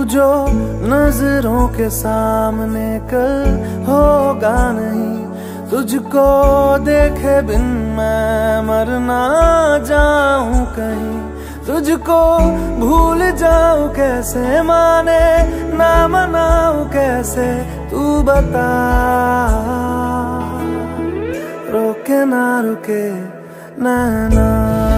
जो नजरों के सामने कल होगा नहीं, तुझको देखे बिन मैं मर ना जाऊं कहीं। तुझको भूल जाऊं कैसे, माने ना मनाऊं कैसे, तू बता। रुके ना रुके नैना।